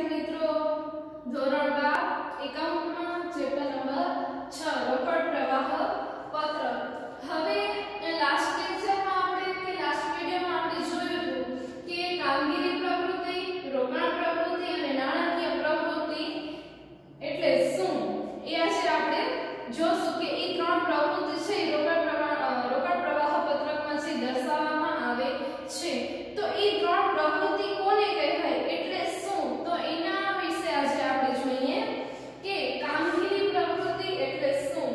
વિદ્યાર્થી મિત્રો ધોરણ 12 એકાઉન્ટમાં ચેપ્ટર નંબર 6 રોકડ પ્રવાહ પત્ર. હવે લાસ્ટ લેક્ચરમાં આપણે કે લાસ્ટ વિડિયોમાં આપણે જોયું હતું કે કામગીરી પ્રવૃત્તિ, રોકાણ પ્રવૃત્તિ અને નાણાકીય પ્રવૃત્તિ એટલે શું એ આજે આપણે જોશું કે એ ત્રણ પ્રવૃત્તિ છે રોકડ પ્રવાહ પત્રકમાં જે દર્શાવવામાં આવે છે. તો એ ત્રણ પ્રવૃત્તિ કોને કહેવાય એટલે શું, તો એના વિશે આજે આપણે જોઈએ કે કામગીરી પ્રવૃત્તિ એટલે શું.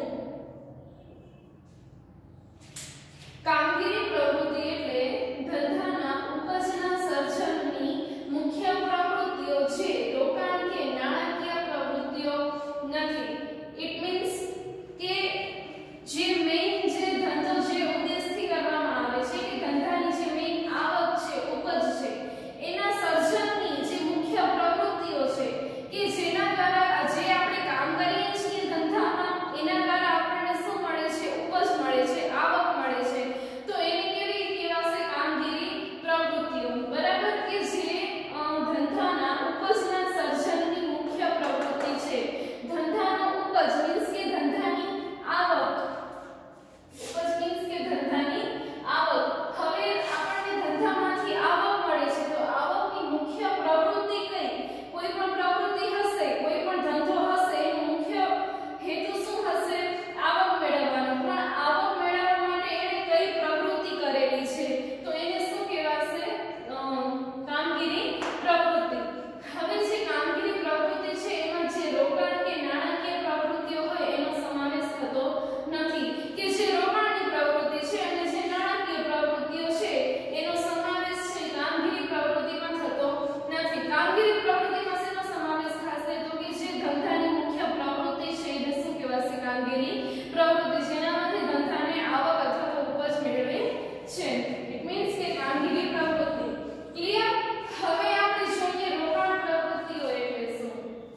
કામગીરી પ્રવૃત્તિ એટલે ધંધાના ઉપજના સર્જનની મુખ્ય પ્રવૃત્તિઓ છે, રોકાણ કે નાણાકીય પ્રવૃત્તિઓ નથી. ઇટ મીન્સ કે જે મેઇન જે ધંધો જે ઉદ્દેશથી કરવામાં આવે છે કે ધંધાની જે મેઇન આવક છે, ઉપજ છે, એના સર્જનની જે મુખ્ય પ્રવૃત્તિઓ છે કે જેના દ્વારા જે આપણે કામ કરીએ છીએ ધંધામાં એના દ્વારા આપણને શું મળે છે, ઉપજ મળે છે, આવક મળે છે. તો એને કેવી કહેવાશે, કામગીરી પ્રવૃત્તિઓ. બરાબર, કે જે ધંધાના ઉપજના સર્જનની મુખ્ય પ્રવૃત્તિ છે. ધંધાનો ઉપજ મીન્સ કે ધંધાની આવક, ઉપજ મીન્સ કે ધંધાની આવક. હવે આપણને ધંધામાંથી આવક મળે છે તો આવકની મુખ્ય પ્રવૃત્તિ કઈ, કોઈ પણ પ્રવૃત્તિ હશે, કોઈ પણ ધંધો હશે, એનો મુખ્ય હેતુ શું હશે, આવક મેળવવાનો. પણ આવક મેળવવા માટે એને કઈ પ્રવૃત્તિ કરેલી છે તો એને શું કહેવાશે, કામગીરી પ્રવૃત્તિ. હવે જે કામગીરી પ્રવૃત્તિ છે એમાં જે રોકાણ કે નાણાકીય પ્રવૃત્તિઓ હોય એનો સમાવેશ થતો નથી. કે જે રોકાણની પ્રવૃત્તિ છે અને જે નાણાકીય પ્રવૃત્તિઓ છે એનો સમાવેશ છે કામગીરી પ્રવૃત્તિમાં થતો નથી. કામગીરી પ્રવૃત્તિમાં શેનો સમાવેશ થશે તો કે જે ધંધાની મુખ્ય પ્રવૃત્તિ છે એને શું કહેવાશે, કામગીરી પ્રવૃત્તિ, જેનામાંથી ધંધાને આવક અથવા તો ઉપજ મેળવે છે. ઇટ મીન્સ કે કામગીરી પ્રવૃત્તિ. ક્લિયર? હવે આપણે જોઈએ રોકાણ પ્રવૃત્તિઓ એટલે શું.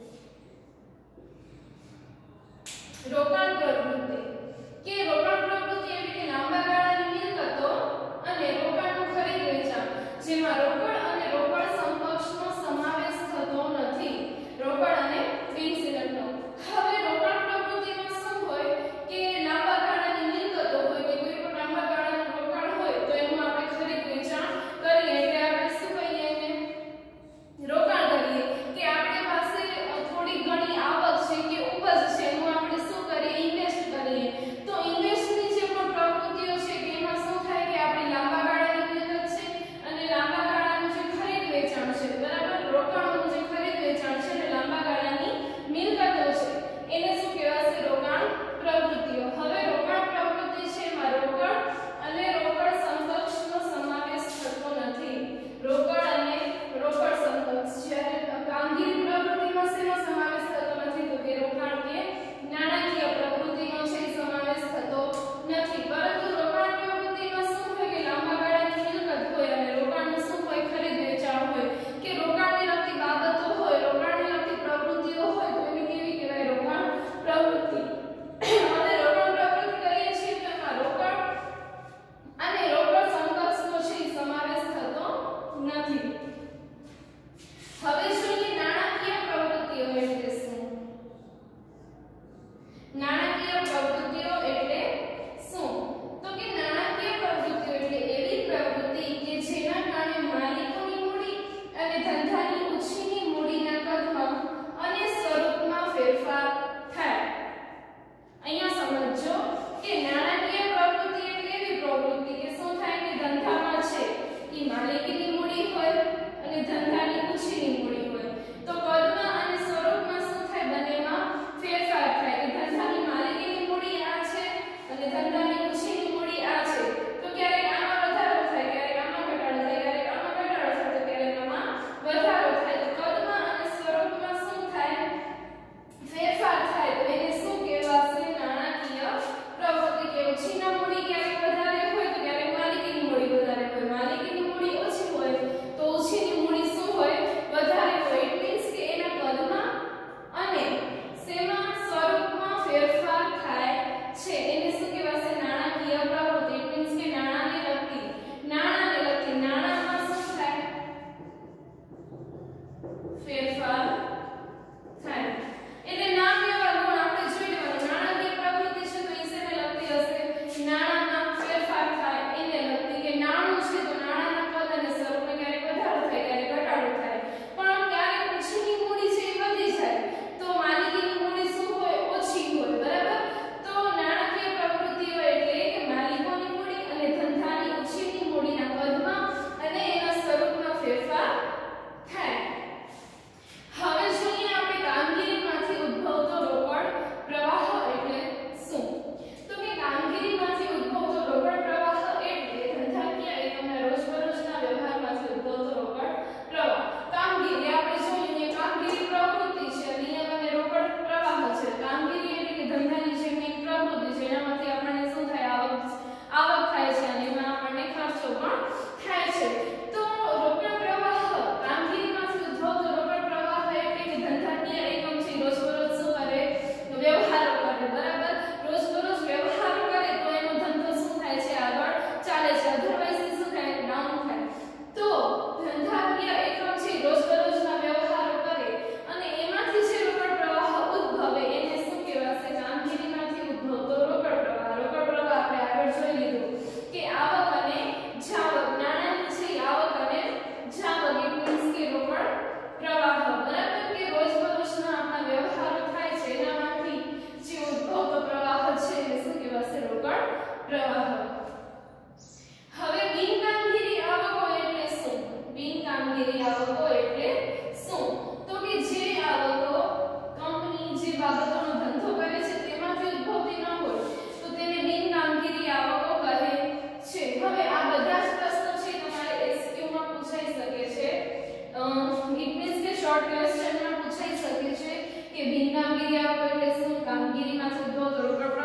રોકાણ પ્રવૃત્તિ કે રોકાણ પ્રવૃત્તિ એટલે કે લાંબા ગાળાની મિલકતો અને રોકાણનું ખરીદ વેચાણ જેમાં રોકડ અને રોકડ સમકક્ષનો સમાવેશ થતો નથી, રોકડ અને બિનશિલકનો. હવે રોકાણ પ્રવૃત્તિમાં શું હોય કે લાંબા ગાળાની મિલકતો હોય કે કોઈ પણ લાંબા ગાળાનું રોકાણ હોય તો એનું આપણે ખરીદ વેચાણ કરીએ એટલે આપણે શું કહીએ એને, રોકાણ કરીએ. કે આપણી પાસે થોડી ઘણી આવક છે કે ઉપજ છે એનું આપણે શું કરીએ, ઇન્વેસ્ટ કરીએ. તો ઇન્વેસ્ટની જે પણ પ્રવૃત્તિઓ છે કે એમાં શું થાય કે આપણી લાંબા ગાળાની મિલકત છે અને લાંબા ગાળાના કામગીરીમાં છે તો રોકડ